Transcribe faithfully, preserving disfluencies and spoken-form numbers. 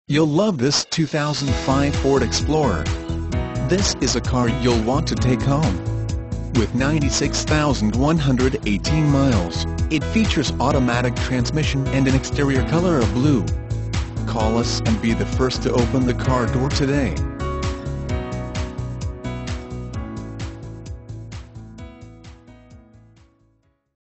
You'll love this two thousand five Ford Explorer. This is a car you'll want to take home. With ninety-six thousand one hundred eighteen miles, it features automatic transmission and an exterior color of blue. Call us and be the first to open the car door today.